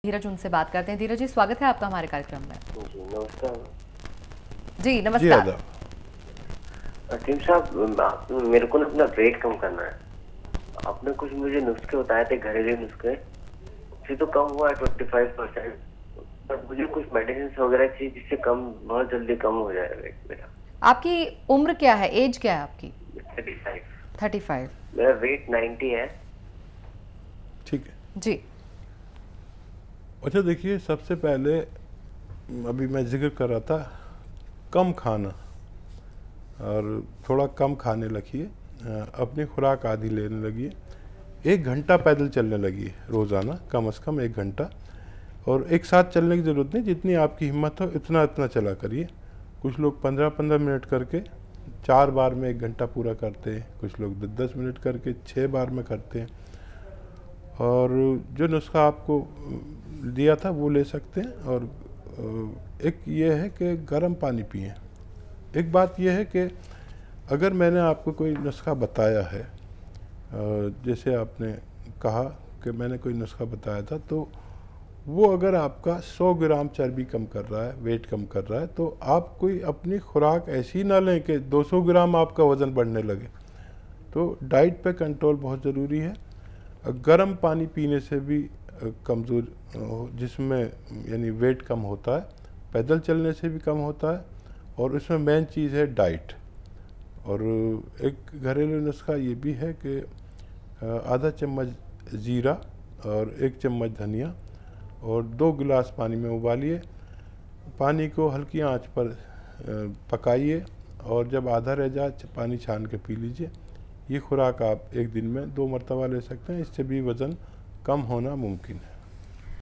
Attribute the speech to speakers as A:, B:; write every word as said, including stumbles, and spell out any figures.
A: धीरज उनसे बात करते हैं। धीरज जी, स्वागत है आपका हमारे कार्यक्रम में।
B: जी नमस्कार।
A: जी नमस्कार।
B: टीम साहब, मेरे को ना अपना वेट कम करना है। आपने कुछ मुझे नुस्खे बताए थे, घरेलू नुस्खे, उससे तो कम हुआ है ट्वेंटी फाइव परसेंट, पर मुझे कुछ मेडिसिन वगैरह चाहिए जिससे कम बहुत जल्दी कम हो जाए वेट मेरा।
A: आपकी उम्र क्या है, एज क्या है आपकी?
B: Thirty five.
A: Thirty five.
B: मेरा वेट नाइन्टी है।
C: ठीक है
A: जी।
C: अच्छा देखिए, सबसे पहले अभी मैं जिक्र कर रहा था कम खाना, और थोड़ा कम खाने लगिए, अपनी खुराक आधी लेने लगिए, एक घंटा पैदल चलने लगिए रोज़ाना, कम से कम एक घंटा। और एक साथ चलने की ज़रूरत नहीं, जितनी आपकी हिम्मत हो इतना इतना चला करिए। कुछ लोग पंद्रह पंद्रह मिनट करके चार बार में एक घंटा पूरा करते हैं, कुछ लोग दस दस मिनट करके छः बार में करते हैं। और जो नुस्खा आपको दिया था वो ले सकते हैं। और एक ये है कि गर्म पानी पिएं। एक बात यह है कि अगर मैंने आपको कोई नुस्खा बताया है, जैसे आपने कहा कि मैंने कोई नुस्खा बताया था, तो वो अगर आपका सौ ग्राम चर्बी कम कर रहा है, वेट कम कर रहा है, तो आप कोई अपनी खुराक ऐसी ना लें कि दो सौ ग्राम आपका वज़न बढ़ने लगे। तो डाइट पे कंट्रोल बहुत ज़रूरी है। गर्म पानी पीने से भी कमज़ोर, जिसमें यानी वेट कम होता है, पैदल चलने से भी कम होता है, और उसमें मेन चीज़ है डाइट। और एक घरेलू नुस्खा ये भी है कि आधा चम्मच ज़ीरा और एक चम्मच धनिया और दो गिलास पानी में उबालिए, पानी को हल्की आंच पर पकाइए, और जब आधा रह जाए पानी छान के पी लीजिए। ये खुराक आप एक दिन में दो मरतबा ले सकते हैं, इससे भी वज़न कम होना मुमकिन है।